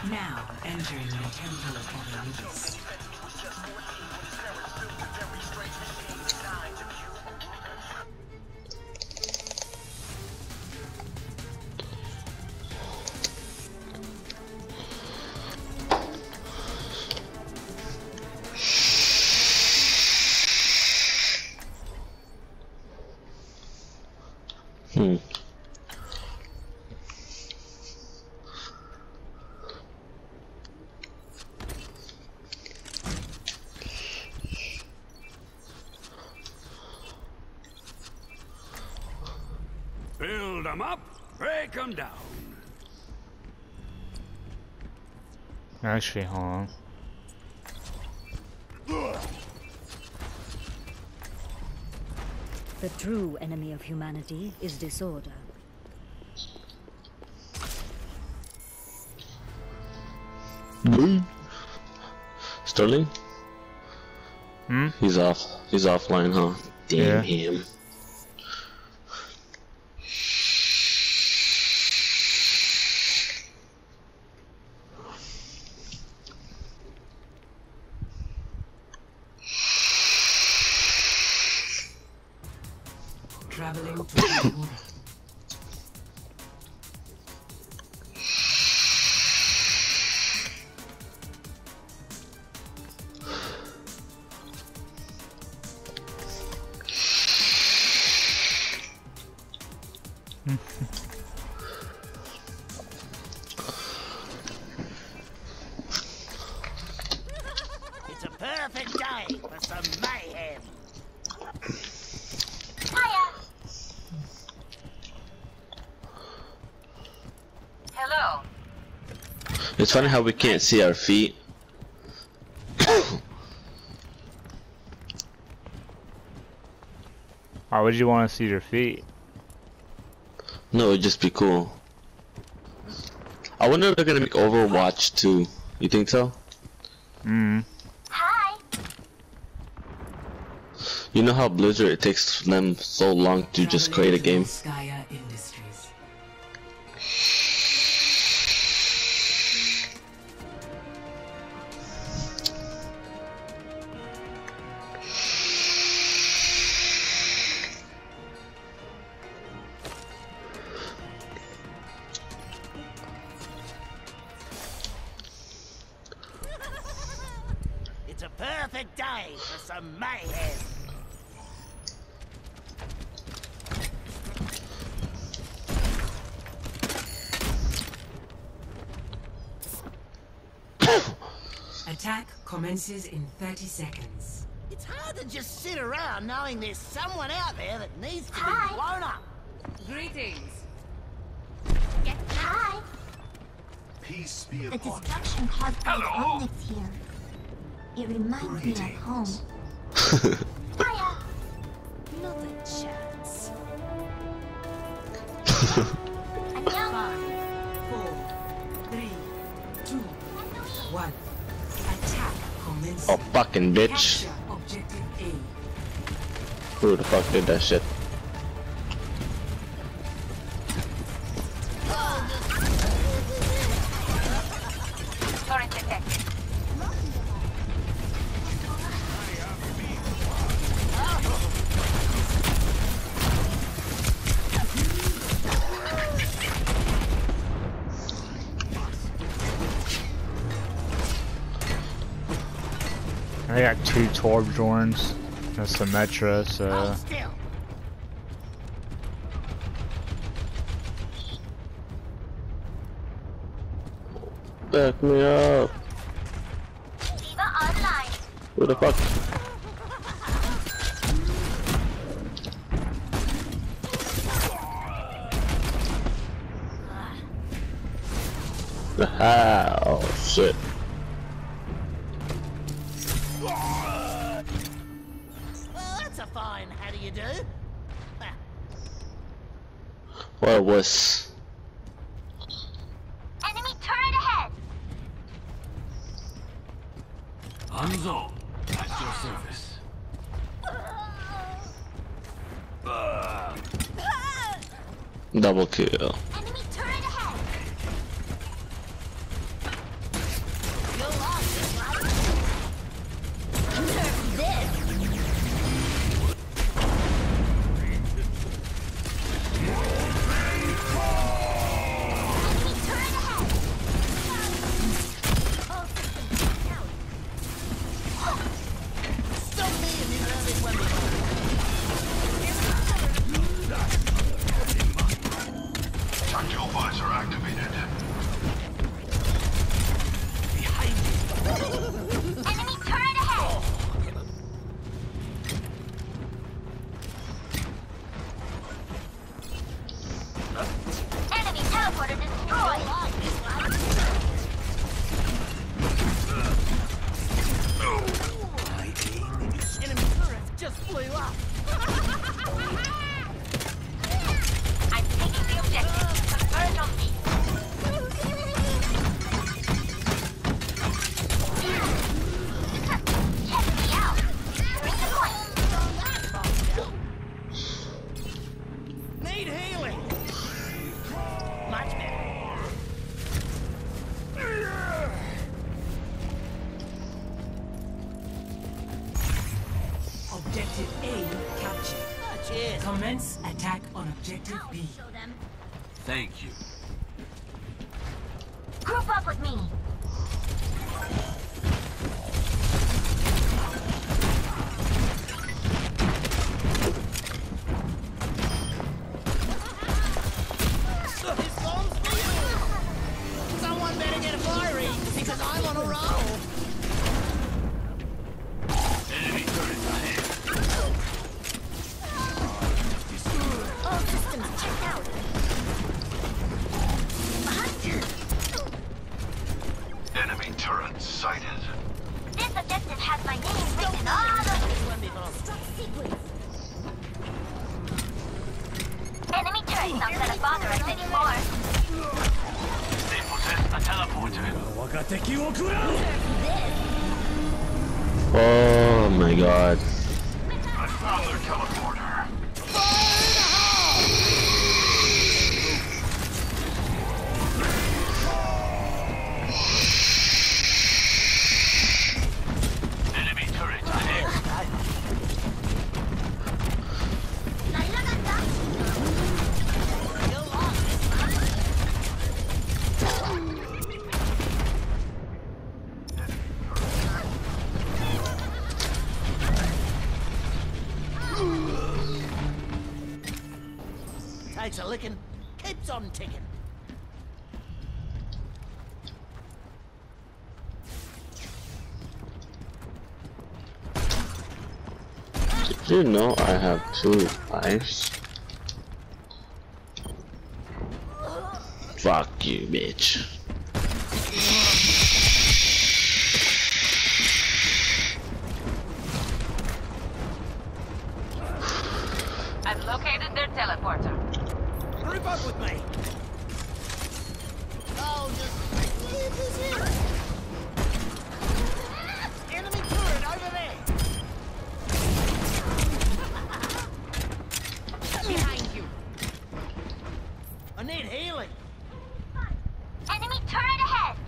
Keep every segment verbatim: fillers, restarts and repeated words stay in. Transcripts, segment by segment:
Now entering the temple of Anubis. Hmm. Build them up, break them down. Actually, hold on. The true enemy of humanity is disorder. Sterling? Hmm? He's off. He's offline, huh? Damn Yeah. him. Traveling to the border. It's a perfect day for some mayhem. Hello. It's funny how we can't see our feet. Why would you want to see your feet? No, it'd just be cool. I wonder if they're gonna make Overwatch too. You think so? Hmm. Hi. You know how Blizzard, it takes them so long to just create a game? Skya Industries. It's a perfect day for some mayhem. Attack commences in thirty seconds. It's hard to just sit around knowing there's someone out there that needs to be Hi. blown up. Greetings. Get hi. Peace be The upon you. destruction caused by the Hello. Omnics here. It reminds me of home. Hiya. Not a chance. 안녕. Five, four, three, two, one. Attack commences. Oh, fucking bitch. Capture objective A. Who the fuck did that shit? Turret detected. I got two Torbjorns. That's Symmetra, so. Hold still. Back me up. Diva online. Who the fuck? Ah, oh shit. Well, that's a fine how do you do? Ah, What was? Enemy turret ahead. Hanzo, at your service. Double kill. Enemy turret ahead. Tactical visor activated. Enemy turret ahead. Enemy teleporter destroyed. Enemy turret just flew up. I'm taking the objective. Converge on me. Check me out. Bring the point. Need healing. Much better. Objective A captured. Oh, cheers. Commence attack on objective B. Show them. Thank you. Group up with me. This bomb's for you. Someone better get a fiery because I'm on a roll. Enemy turret ahead. All systems checked out. Enemy turret sighted. This objective has my name written all over it. One before. Sequence. Enemy turret not gonna bother us anymore. They possess a teleporter. Oh my god. I found their teleporter. Enemy turret ahead. You're lost. Takes a licking, keeps on ticking. Did you know I have two lives? Fuck you, bitch. I've located their teleporter. Group up with me. Oh, just leave this here. Enemy turret over there. Behind you. I need healing. Enemy turret ahead.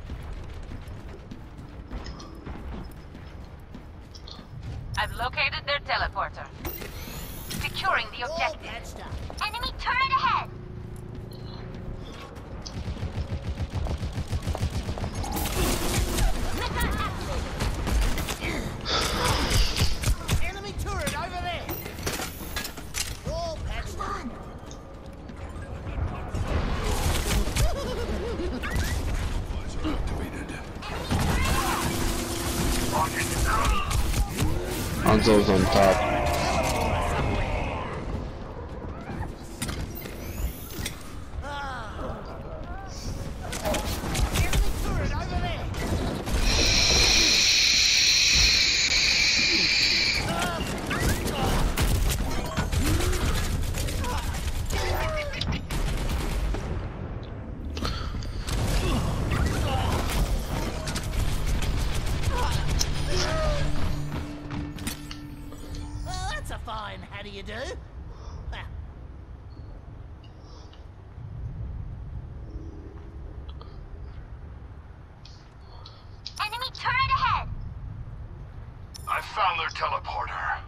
I've located their teleporter. Securing the All objective. patched up. Enemy turret ahead. Enemy turret over there. All patched up. Visor activated. Hanzo's on top. Enemy turret over there. Well, that's a fine how do you do? Ah. Enemy turret ahead. I found their teleporter.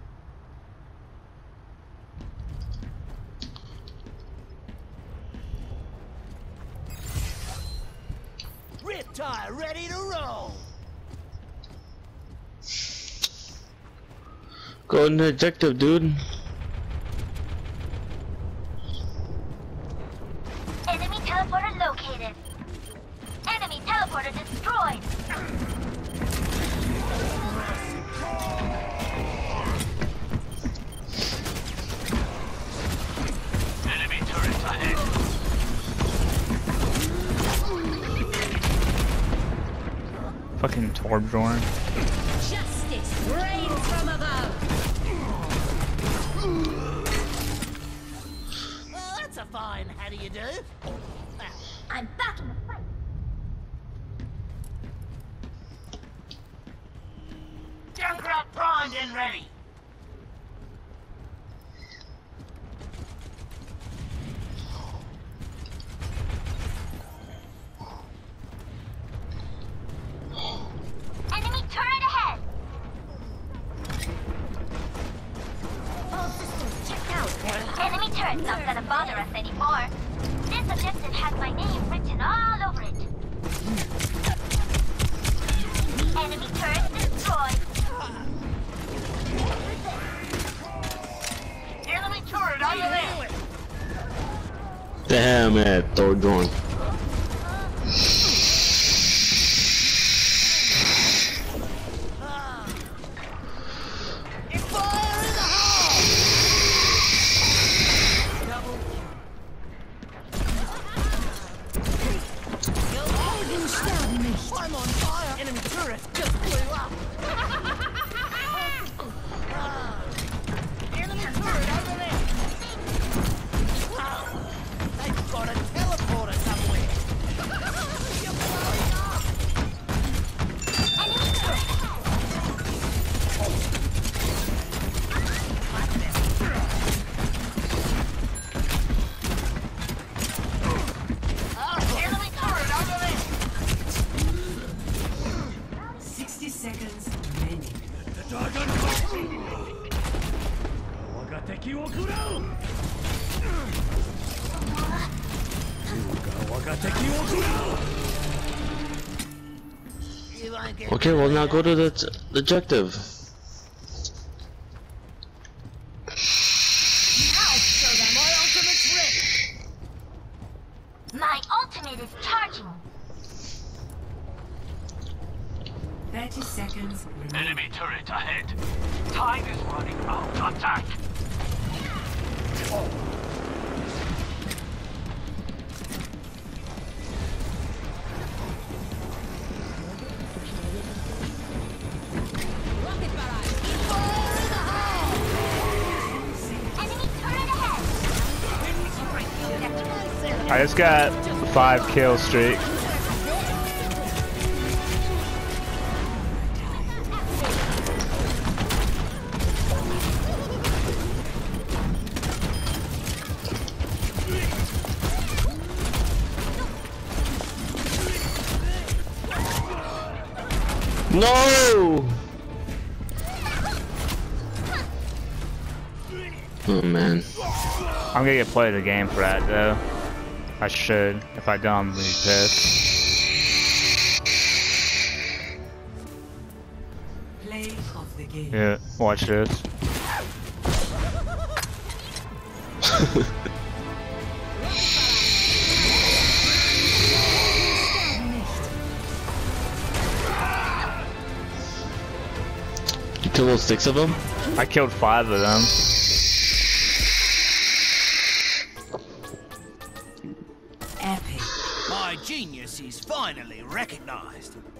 Riptide ready to roll. Go in the objective, dude. teleporter located. Enemy teleporter destroyed. Enemy turret ahead. Fucking Torbjorn. Justice reigns from above. Well, that's a fine how do you do? Now, I'm back in the fight. Junkrat primed and ready. Enemy turret ahead. All systems checked out. Enemy turret's not gonna bother us anymore. This objective has my name written all over it. Enemy turret destroyed. Enemy turret over there. Damn it, Torbjorn. Fire in the hole! Double kill. I'm on fire. Enemy turret just blew up. Ah. Enemy turret over there. Ah. They've got a teleporter somewhere. You're blowing up. Enemy turret. Ah, enemy turret over there. sixty seconds remaining. You won't get Okay, well now go to the, t the objective. I'll show them my ultimate's ready. My ultimate is charging. thirty seconds remaining. Enemy turret ahead. Time is running out. Attack. Rocket barrage. Enemy turret ahead. I just got five kill streak. No! Oh man. I'm gonna get play the game for that though. I should. If I don't, I'm gonna be pissed. Play of the game. Yeah, watch this. You kill all six of them? I killed five of them. Epic. My genius is finally recognized.